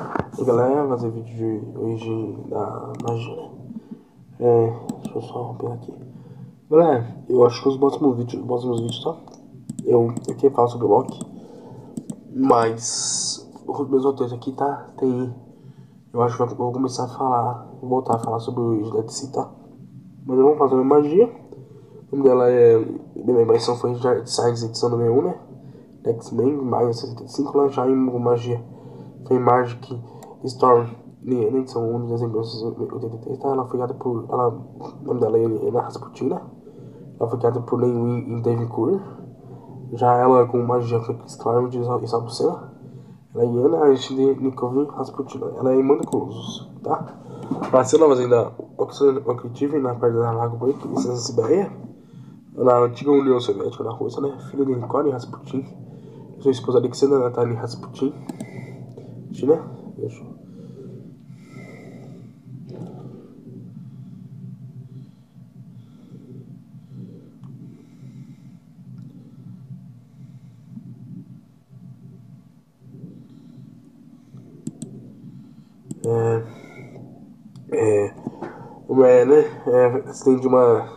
E galera, vou fazer vídeo de hoje da magia, né? Deixa eu só romper aqui. Galera, eu acho que os próximos vídeos, tá? Eu queria falar sobre o Loki, mas os meus roteiros aqui, tá? Eu acho que eu vou começar a voltar a falar sobre o Dead Sea, tá? Mas eu vou fazer uma magia. O nome dela é. Minha versão foi de Science edição número 1, né? X-Men, maio 65, lá já em magia. Foi Magic Storm, na edição 1 de dezembro de 1983, tá? Ela foi criada por. O nome dela é Helena Rasputina. Ela foi criada por Len Wein e Dave Coeur. Já ela com magia foi Chris Claremont e Sabucena. Ela é Yana Arishnikov Rasputina. Ela é irmã da Colossus, tá? Nasceu na fazenda Ocritive, na perto da Lago Break, em Sibéria, na antiga União Soviética, na Rússia, né? Filha de Nikoli Rasputin. Sua esposa Alexandra Natalia Rasputin. China? Deixa eu... Você tem de uma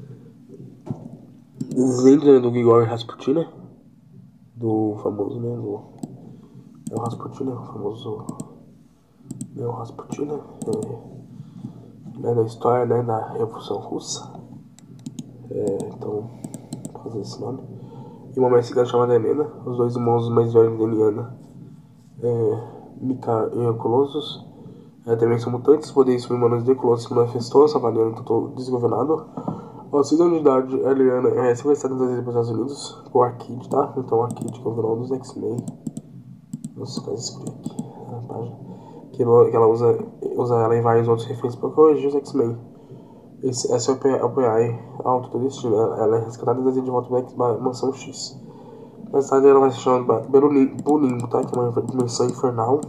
desenho do Grigori Rasputin, né? Do famoso, né? É o Rasputin, né? O famoso... É o Rasputin, né? Da história, né? Da Revolução Russa. Então, vou fazer esse nome. E uma mexicana chamada Helena. Os dois irmãos mais velhos de Eliana, Mika e Colossus. Também são mutantes, poderes subhumanos de Colossus se manifestou, Savaniano total desgovernado. Aos 6 anos de idade, a Eliana é sequestrada das Estados Unidos por Arkid, tá? Então Arkid, que é o vilão dos X-Men. Nossa, quase escrevi aqui na página. Que ela usa ela em vários outros referentes para corrigir os X-Men. Essa é o PI alto do destino. Ela é resgatada e desenha de volta para Mansão X. Mais tarde ela vai se chamar pelo Limbo, tá? Que é uma dimensão infernal.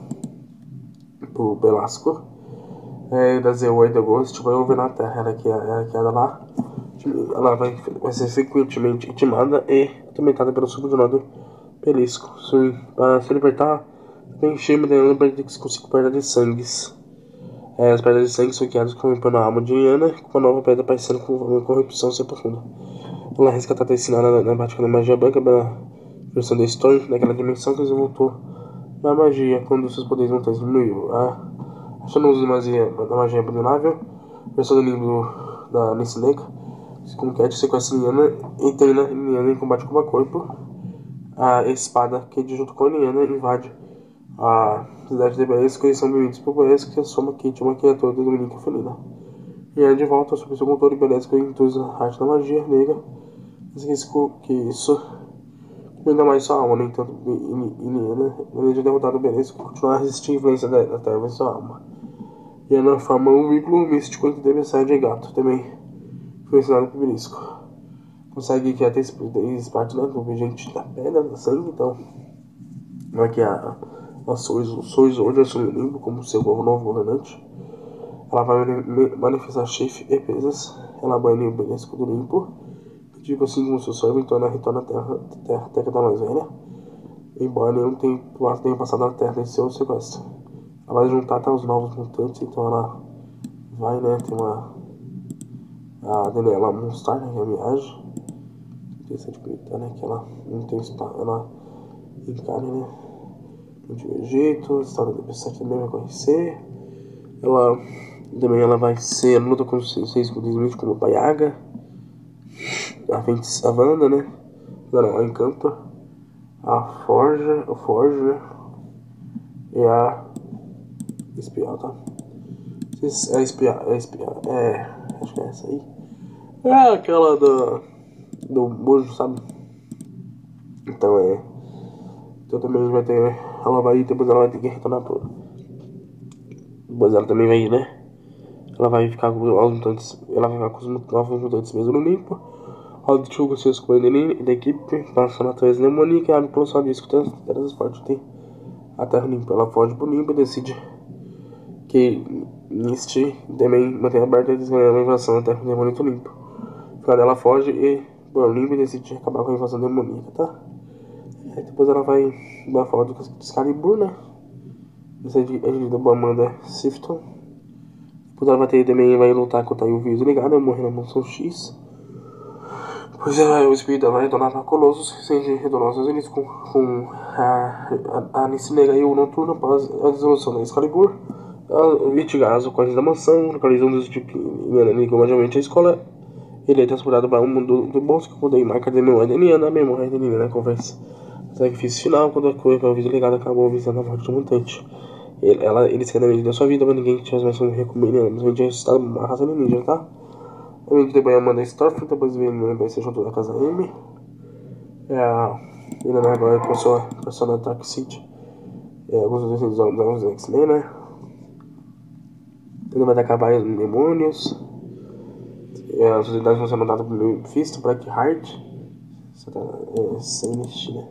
Pro Belasco. Da Z8 de agosto, vai ouvir na Terra. Ela é criada lá. Ela vai ser frequentemente intimada e atormentada pelo subordinado Pelisco. Para se libertar, tem cheio de para que se consiga perda de sangues. As pedras de sangue são criadas corrompendo a alma de Ana, com a nova pedra aparecendo com uma corrupção sem profunda. Ela é resgatada e ensinada na prática da magia branca pela versão de Storm, naquela dimensão que voltou na magia quando seus poderes mutantes diminuíram. Achando os da magia abominável, a versão do livro da Nancy Lake, com Cat sequestra Liana e treina Liana em combate corpo a corpo. A espada que junto com Liana invade a cidade de Beresco e são bem-vindos por Beresco, que assoma Kate, uma criatura dominica felina. Liana de volta sobre seu controle Beresco e introduz a arte da magia negra, mas risco que isso ainda mais sua alma. No entanto, Liana, além de derrotar o Beresco, continua a resistir à influência da terra em sua alma. Liana forma um vínculo místico entre Tempestade e Gato, também foi ensinado por Beresco. Consegue que até três partes, né, do vigente da pedra, da sangue, então vai que a Sois hoje assume o Limbo como seu novo governante. Ela vai manifestar chefe e presas. Ela bane o Beresco do Limbo. Digo assim como seu servo, então ela retorna à terra da mais velha. Embora nenhum tenha passado na Terra desde seu sequestro. Ela vai juntar até os novos mutantes, então ela vai, né, tem a Daniela Monstar, né, que é a viagem. Interessante bonita, né, que ela não tem ela encarna, né, no Egito, Estado da Tempestade também vai conhecer. Ela vai ser luta com os 6 poderes como a Yaga, a Wanda, né, não, a Encanto, a Forge, né, e a Espial, tá? Acho que é essa aí. É aquela do Bojo, sabe? Então Então também vai ter. Ela vai. Depois ela vai ter que retornar pro. Depois ela também vai, né? Ela vai ficar com os mutantes. Ela vai ficar com os novos mutantes mesmo no limpo. Ela divulga seus comandantes da equipe. Passa na natureza demoníaca e abre pelo seu disco transporte. Tem a Terra limpa. Ela foge pro limpo e decide que Misty também mantém aberta a invasão da Terra demoníaca limpo. Quando ela foge e por limpo e decide acabar com a invasão demoníaca, tá? Aí depois ela vai dar foto do Excalibur, né? Essa é dirigida por Amanda Sifton. Depois ela vai ter também, vai lutar contra o Vírus Ligado, né? Morrer na Mansão X. Pois é, o espírito dela vai retornar para Colossus, sem retornar aos Estados Unidos com a Alice Negra e o Noturno após a dissolução da Excalibur. O Vitigas ocorre da mansão, localizando os tipo enigmaticamente a escola. Ele é transportado para um mundo do bosque, quando a marca de memória daniana, a memória daniana, né? Conversa. Sacrifício final, quando a cor para o Vírus Ligado acabou visando a morte do mutante. Ele secretamente deu sua vida para ninguém que tivesse mais um recomendo, mas tinha ressuscitado uma raça alienígena, tá? A gente depois Amanda Storff, depois vem vai ser junto da casa M. Ele agora com sua persona Dark City. Alguns dos X-Men, né? Ele vai acabar em demônios. As sociedades vão ser mandadas por Mephisto, Blackheart. Sinistro, né?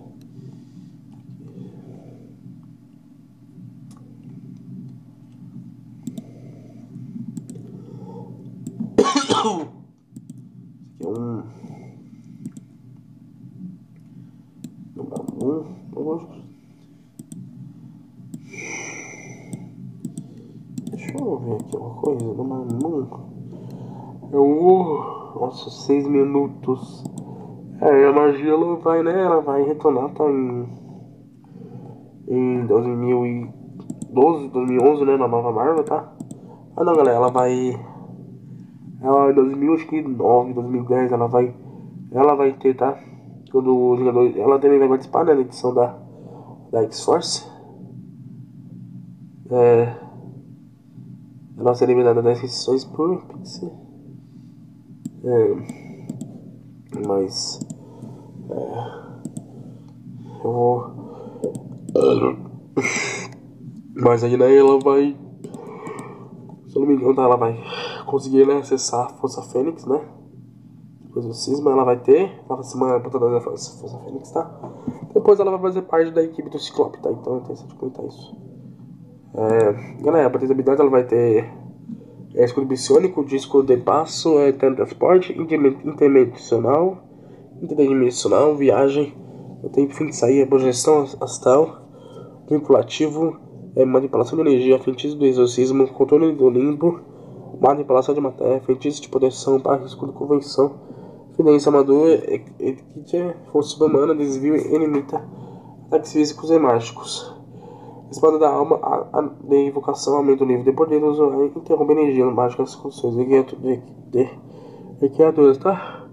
Esse aqui é deixa eu ver aqui uma coisa do Mamum. Nossa, 6 minutos. A magia ela vai, né? Ela vai retornar, tá em 2012, 2011, né? Na nova Marvel, tá? Ah não, galera, ela vai. Ela em 2009, 2010, ela vai ter, tá? Quando o jogador, ela também vai participar, né, na edição da X-Force. Ela vai ser eliminada das restrições por Pixie. Mas eu vou. Mas aí, né, ela vai. Se eu não me engano, tá, ela vai conseguir, né, acessar a Força Fênix, né? Depois do cisma ela vai ter. Ela vai ser uma portadora da Força Fênix, tá? Depois ela vai fazer parte da equipe do Ciclope, tá? Então é interessante comentar isso. Galera, para ter habilidades ela vai ter escudo psionico, disco de passo, teletransporte, interdimensional, viagem, o tempo fim de sair, projeção astral, vinculativo, manipulação de energia, feitiço do exorcismo, controle do limbo, manipulação de matéria, feitiço de proteção, para risco de convenção, evidência amadora, força subhumana, desvio e limita ataques físicos e mágicos. Espada da alma, de invocação, aumenta o nível de poder do usuário e interrompe a energia mágica das condições de criaturas, tá?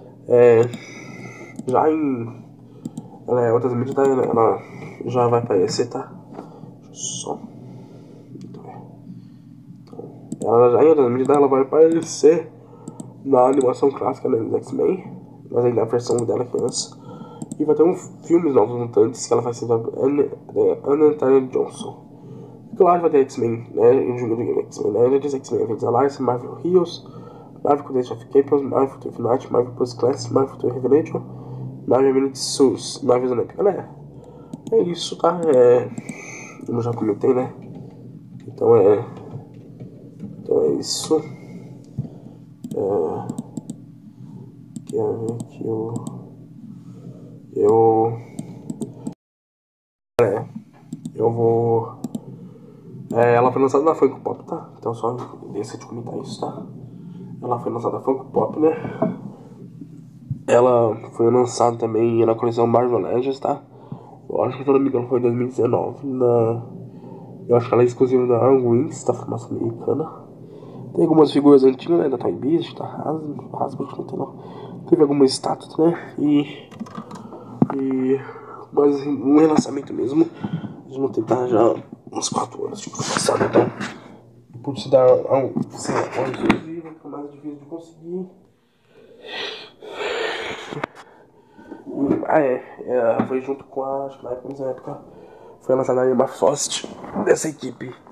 Já em outras mídias, ela já vai aparecer, tá? Só. Ela já em outras mídias, ela vai aparecer na animação clássica, né, dos X-Men, mas aí na versão dela criança. E vai ter um filme Novos Mutantes que ela vai ser da Anna Taylor Johnson. Claro, vai ter X-Men, né? Em junho do X-Men Legends, X-Men Avengers Alliance, Marvel Heroes, Marvel Codex of Capers, Marvel Future Night, Marvel Post Class, Marvel Future Revelation, Marvel Minute Source, Marvel Olympic. Galera, é isso, tá? Como eu já comentei, né? Então é isso. Quero ver que eu vou. Ela foi lançada na Funko Pop, tá? Então só decidi comentar isso, tá? Ela foi lançada na Funko Pop, né? Ela foi lançada também na coleção Marvel Legends, tá? Eu acho que, se não me engano, foi em 2019. Eu acho que ela é exclusiva da Wings, da formação americana. Tem algumas figuras antigas, né? Da Toy Biz, da Hasbro, não tem não. Teve algumas estátuas, né? Mas um relançamento mesmo. Eles vão tentar já uns 4 anos, tipo, passado, então. Por se dar exclusivo, fica mais difícil de conseguir. Foi junto com acho que na época foi lançada a Emma Frost dessa equipe.